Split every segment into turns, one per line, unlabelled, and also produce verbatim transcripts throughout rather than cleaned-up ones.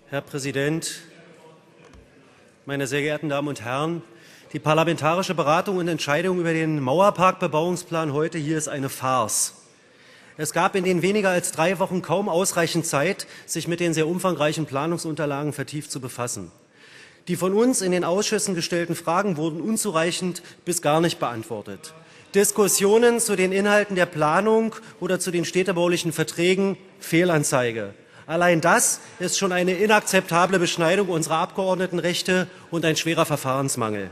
Herr Präsident, meine sehr geehrten Damen und Herren! Die parlamentarische Beratung und Entscheidung über den Mauerpark-Bebauungsplan heute hier ist eine Farce. Es gab in den weniger als drei Wochen kaum ausreichend Zeit, sich mit den sehr umfangreichen Planungsunterlagen vertieft zu befassen. Die von uns in den Ausschüssen gestellten Fragen wurden unzureichend bis gar nicht beantwortet. Diskussionen zu den Inhalten der Planung oder zu den städtebaulichen Verträgen, Fehlanzeige. Allein das ist schon eine inakzeptable Beschneidung unserer Abgeordnetenrechte und ein schwerer Verfahrensmangel.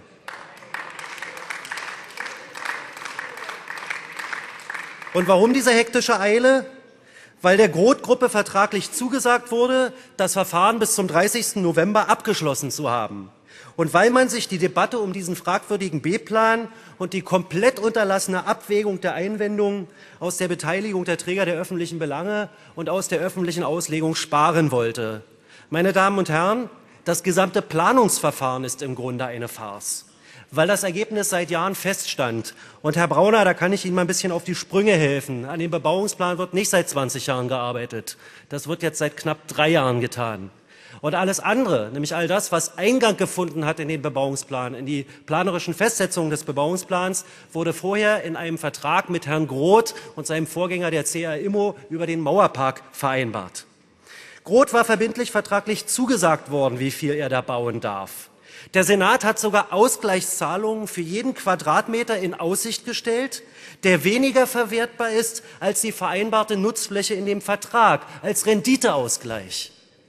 Und warum diese hektische Eile? Weil der Groth-Gruppe vertraglich zugesagt wurde, das Verfahren bis zum dreißigsten November abgeschlossen zu haben. Und weil man sich die Debatte um diesen fragwürdigen B-Plan und die komplett unterlassene Abwägung der Einwendungen aus der Beteiligung der Träger der öffentlichen Belange und aus der öffentlichen Auslegung sparen wollte. Meine Damen und Herren, das gesamte Planungsverfahren ist im Grunde eine Farce, weil das Ergebnis seit Jahren feststand. Und Herr Brauner, da kann ich Ihnen mal ein bisschen auf die Sprünge helfen. An dem Bebauungsplan wird nicht seit zwanzig Jahren gearbeitet. Das wird jetzt seit knapp drei Jahren getan. Und alles andere, nämlich all das, was Eingang gefunden hat in den Bebauungsplan, in die planerischen Festsetzungen des Bebauungsplans, wurde vorher in einem Vertrag mit Herrn Groth und seinem Vorgänger der C A Immo über den Mauerpark vereinbart. Groth war verbindlich vertraglich zugesagt worden, wie viel er da bauen darf. Der Senat hat sogar Ausgleichszahlungen für jeden Quadratmeter in Aussicht gestellt, der weniger verwertbar ist als die vereinbarte Nutzfläche in dem Vertrag, als Renditeausgleich.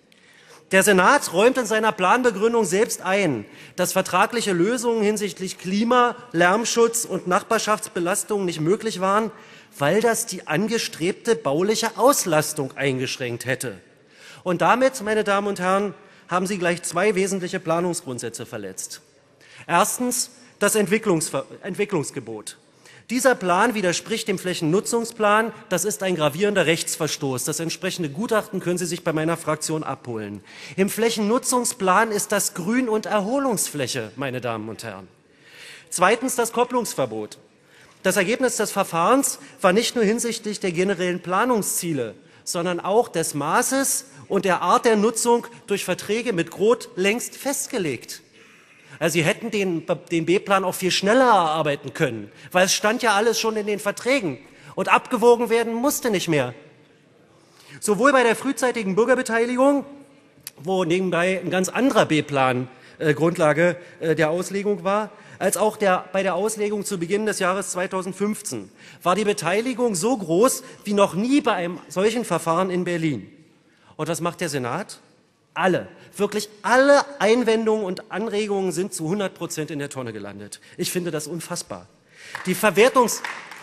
Der Senat räumt in seiner Planbegründung selbst ein, dass vertragliche Lösungen hinsichtlich Klima-, Lärmschutz und Nachbarschaftsbelastung nicht möglich waren, weil das die angestrebte bauliche Auslastung eingeschränkt hätte. Und damit, meine Damen und Herren, haben Sie gleich zwei wesentliche Planungsgrundsätze verletzt. Erstens das Entwicklungsver- Entwicklungsgebot. Dieser Plan widerspricht dem Flächennutzungsplan. Das ist ein gravierender Rechtsverstoß. Das entsprechende Gutachten können Sie sich bei meiner Fraktion abholen. Im Flächennutzungsplan ist das Grün- und Erholungsfläche, meine Damen und Herren. Zweitens das Kopplungsverbot. Das Ergebnis des Verfahrens war nicht nur hinsichtlich der generellen Planungsziele, sondern auch des Maßes und der Art der Nutzung durch Verträge mit Groth längst festgelegt. Also Sie hätten den, den B-Plan auch viel schneller erarbeiten können, weil es stand ja alles schon in den Verträgen und abgewogen werden musste nicht mehr. Sowohl bei der frühzeitigen Bürgerbeteiligung, wo nebenbei ein ganz anderer B-Plan äh, Grundlage äh, der Auslegung war, als auch der, bei der Auslegung zu Beginn des Jahres zweitausendfünfzehn, war die Beteiligung so groß wie noch nie bei einem solchen Verfahren in Berlin. Und was macht der Senat? Alle, wirklich alle Einwendungen und Anregungen sind zu hundert Prozent in der Tonne gelandet. Ich finde das unfassbar. Die Verwertungs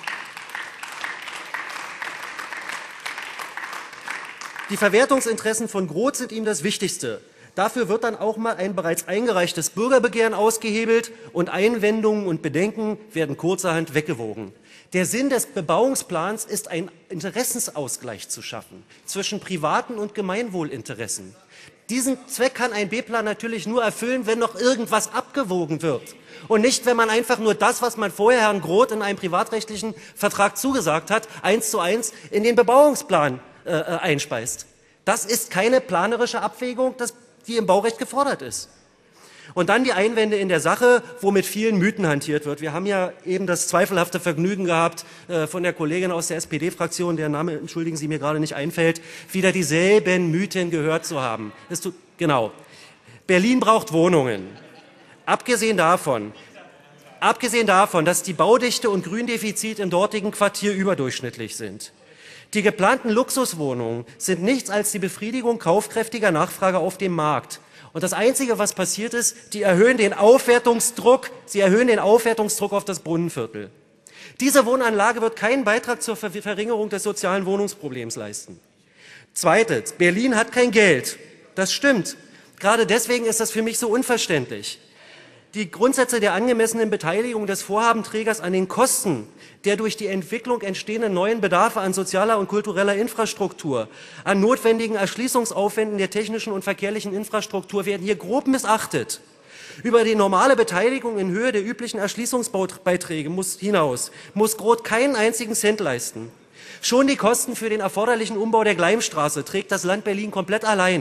Die Verwertungsinteressen von Groth sind ihm das Wichtigste. Dafür wird dann auch mal ein bereits eingereichtes Bürgerbegehren ausgehebelt und Einwendungen und Bedenken werden kurzerhand weggewogen. Der Sinn des Bebauungsplans ist, einen Interessensausgleich zu schaffen zwischen privaten und Gemeinwohlinteressen. Diesen Zweck kann ein B-Plan natürlich nur erfüllen, wenn noch irgendwas abgewogen wird. Und nicht, wenn man einfach nur das, was man vorher Herrn Groth in einem privatrechtlichen Vertrag zugesagt hat, eins zu eins in den Bebauungsplan äh, einspeist. Das ist keine planerische Abwägung, das, die im Baurecht gefordert ist. Und dann die Einwände in der Sache, wo mit vielen Mythen hantiert wird. Wir haben ja eben das zweifelhafte Vergnügen gehabt, äh, von der Kollegin aus der S P D-Fraktion, deren Name, entschuldigen Sie, mir gerade nicht einfällt, wieder dieselben Mythen gehört zu haben. Das tut, genau. Berlin braucht Wohnungen. Abgesehen davon, abgesehen davon, dass die Baudichte und Gründefizit im dortigen Quartier überdurchschnittlich sind. Die geplanten Luxuswohnungen sind nichts als die Befriedigung kaufkräftiger Nachfrage auf dem Markt. Und das Einzige, was passiert ist, die erhöhen den Aufwertungsdruck, sie erhöhen den Aufwertungsdruck auf das Brunnenviertel. Diese Wohnanlage wird keinen Beitrag zur Verringerung des sozialen Wohnungsproblems leisten. Zweitens, Berlin hat kein Geld. Das stimmt. Gerade deswegen ist das für mich so unverständlich. Die Grundsätze der angemessenen Beteiligung des Vorhabenträgers an den Kosten der durch die Entwicklung entstehenden neuen Bedarfe an sozialer und kultureller Infrastruktur, an notwendigen Erschließungsaufwänden der technischen und verkehrlichen Infrastruktur werden hier grob missachtet. Über die normale Beteiligung in Höhe der üblichen Erschließungsbeiträge muss hinaus, muss Groth keinen einzigen Cent leisten. Schon die Kosten für den erforderlichen Umbau der Gleimstraße trägt das Land Berlin komplett allein.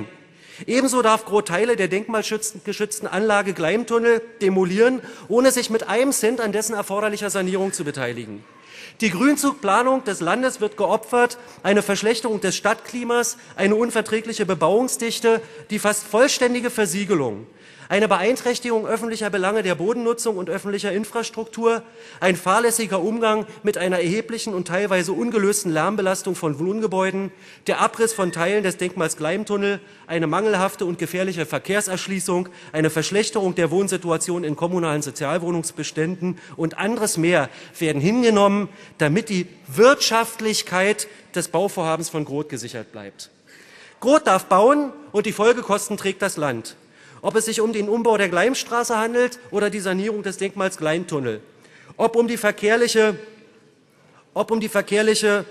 Ebenso darf Groth Teile der denkmalgeschützten Anlage Gleimtunnel demolieren, ohne sich mit einem Cent an dessen erforderlicher Sanierung zu beteiligen. Die Grünzugplanung des Landes wird geopfert, eine Verschlechterung des Stadtklimas, eine unverträgliche Bebauungsdichte, die fast vollständige Versiegelung, eine Beeinträchtigung öffentlicher Belange der Bodennutzung und öffentlicher Infrastruktur, ein fahrlässiger Umgang mit einer erheblichen und teilweise ungelösten Lärmbelastung von Wohngebäuden, der Abriss von Teilen des Denkmals Gleimtunnel, eine mangelhafte und gefährliche Verkehrserschließung, eine Verschlechterung der Wohnsituation in kommunalen Sozialwohnungsbeständen und anderes mehr werden hingenommen, damit die Wirtschaftlichkeit des Bauvorhabens von Groth gesichert bleibt. Groth darf bauen und die Folgekosten trägt das Land. Ob es sich um den Umbau der Gleimstraße handelt oder die Sanierung des Denkmals Gleimtunnel, ob um die verkehrliche, ob um die verkehrliche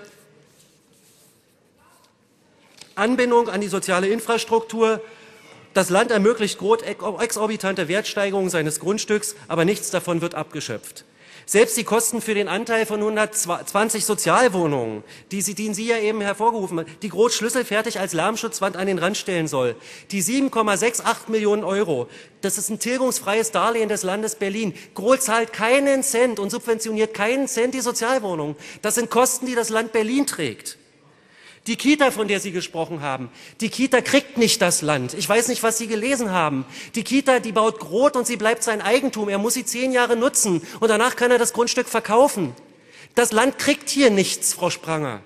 Anbindung an die soziale Infrastruktur. Das Land ermöglicht Groth exorbitante Wertsteigerungen seines Grundstücks, aber nichts davon wird abgeschöpft. Selbst die Kosten für den Anteil von hundertzwanzig Sozialwohnungen, die Sie, die Sie ja eben hervorgerufen haben, die Groth schlüsselfertig als Lärmschutzwand an den Rand stellen soll, die sieben Komma achtundsechzig Millionen Euro, das ist ein tilgungsfreies Darlehen des Landes Berlin. Groth zahlt keinen Cent und subventioniert keinen Cent die Sozialwohnungen. Das sind Kosten, die das Land Berlin trägt. Die Kita, von der Sie gesprochen haben, die Kita kriegt nicht das Land. Ich weiß nicht, was Sie gelesen haben. Die Kita, die baut Groth und sie bleibt sein Eigentum. Er muss sie zehn Jahre nutzen und danach kann er das Grundstück verkaufen. Das Land kriegt hier nichts, Frau Spranger.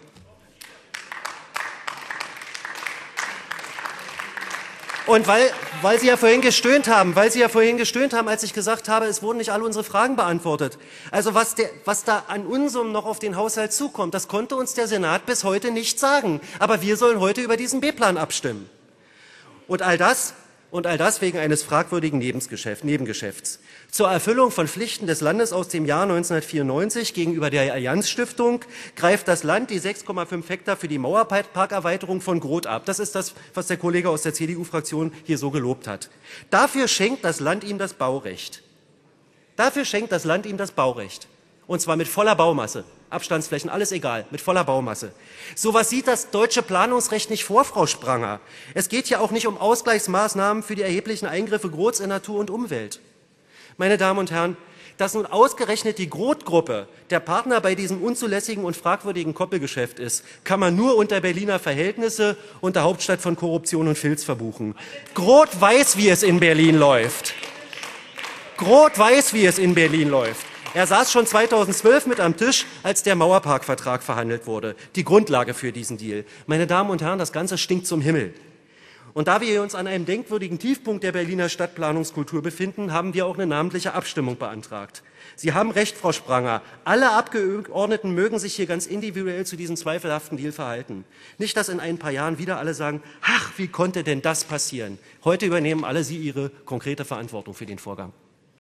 Und weil, weil Sie ja vorhin gestöhnt haben, weil Sie ja vorhin gestöhnt haben, als ich gesagt habe, es wurden nicht alle unsere Fragen beantwortet. Also was, der, was da an Unsummen noch auf den Haushalt zukommt, das konnte uns der Senat bis heute nicht sagen. Aber wir sollen heute über diesen B-Plan abstimmen. Und all das, und all das wegen eines fragwürdigen Nebengeschäfts. Zur Erfüllung von Pflichten des Landes aus dem Jahr neunzehnhundertvierundneunzig gegenüber der Allianz-Stiftung greift das Land die sechs Komma fünf Hektar für die Mauerparkerweiterung von Groth ab. Das ist das, was der Kollege aus der C D U-Fraktion hier so gelobt hat. Dafür schenkt das Land ihm das Baurecht. Dafür schenkt das Land ihm das Baurecht. Und zwar mit voller Baumasse. Abstandsflächen, alles egal, mit voller Baumasse. So was sieht das deutsche Planungsrecht nicht vor, Frau Spranger. Es geht ja auch nicht um Ausgleichsmaßnahmen für die erheblichen Eingriffe Groths in Natur und Umwelt. Meine Damen und Herren, dass nun ausgerechnet die Groth-Gruppe der Partner bei diesem unzulässigen und fragwürdigen Koppelgeschäft ist, kann man nur unter Berliner Verhältnisse und der Hauptstadt von Korruption und Filz verbuchen. Groth weiß, wie es in Berlin läuft. Groth weiß, wie es in Berlin läuft. Er saß schon zweitausendzwölf mit am Tisch, als der Mauerparkvertrag verhandelt wurde, die Grundlage für diesen Deal. Meine Damen und Herren, das Ganze stinkt zum Himmel. Und da wir uns an einem denkwürdigen Tiefpunkt der Berliner Stadtplanungskultur befinden, haben wir auch eine namentliche Abstimmung beantragt. Sie haben recht, Frau Spranger. Alle Abgeordneten mögen sich hier ganz individuell zu diesem zweifelhaften Deal verhalten. Nicht, dass in ein paar Jahren wieder alle sagen, ach, wie konnte denn das passieren? Heute übernehmen alle Sie Ihre konkrete Verantwortung für den Vorgang.